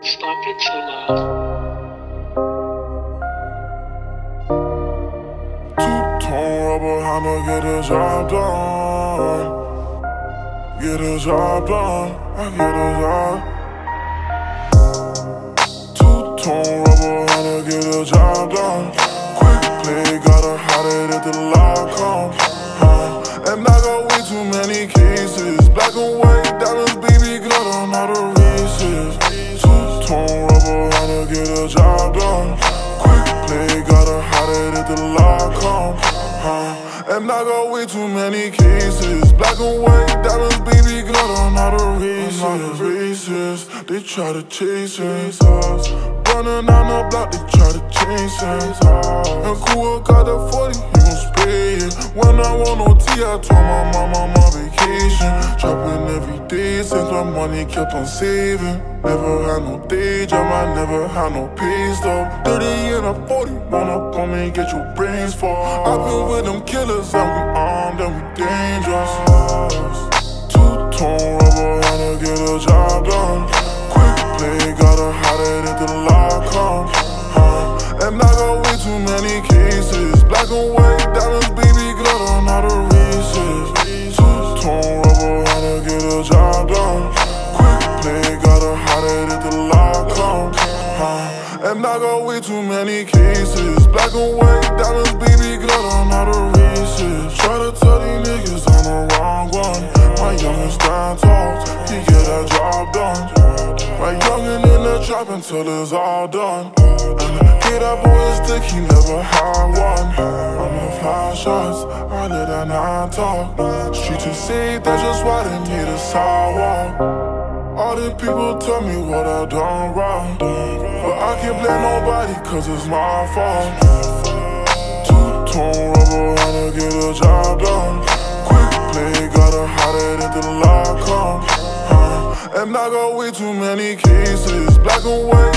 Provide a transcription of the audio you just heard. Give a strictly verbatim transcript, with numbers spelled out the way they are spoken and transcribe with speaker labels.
Speaker 1: Stop it so loud.
Speaker 2: Two-tone rubber hammer, get the job done. Get the job done, I get the job. Two-tone rubber hammer, get the job done. Quick play, gotta hide it if the law comes. Huh. And I got way too many cases. Black and white diamonds, baby, got on all the races. Two-tone rubber hammer, get the job done. Quick play, gotta hide it if the law comes. Huh. And I got way too many cases. Black and white diamonds, baby, got on all the races. races. They try to chase us. Running on the block, they try to chase us. And cool got the forty, he gon' spray it. When I want no tea, I told my mom I'm on vacation. Trapping every day since my money kept on saving. Never had no day job, I never had no pay stub. thirty and a forty, run up on me, get your brains fall. I've been with them killers and we armed and we dangerous. Two-tone rubber hammer, get a job done. Quick play, gotta hide it if the law comes. Huh. And I got way too many cases. Black and white diamonds, baby, got on all the races. Two-tone rubber hammer, get a job done. Quick play, gotta hide it if the law comes. Huh. And I got way too many cases. Black and white diamonds, baby, got on all the races. Try to tell these niggas I'm the wrong one. My youngest stand tall, he get that job done. My youngin' in the trap until it's all done. Get that boy a stick, he never had one. I'ma fly shots, I let that nine talk. Streets is safe, that's just why they need a sidewalk. All the people tell me what I done wrong, but I can't blame nobody cause it's my fault. Two-tone rubber hammer, get a job done. Quick play, gotta hide it if the law comes. Huh. And I got way too many cases. Black and white